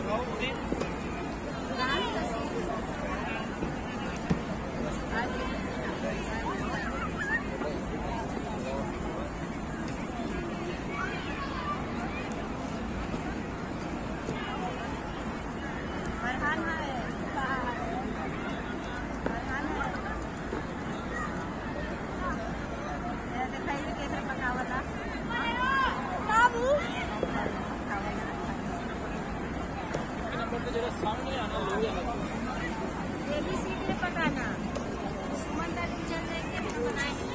सामने आना लो ये भी सीधे पकाना सुमन दादी चल रहे थे बनाए।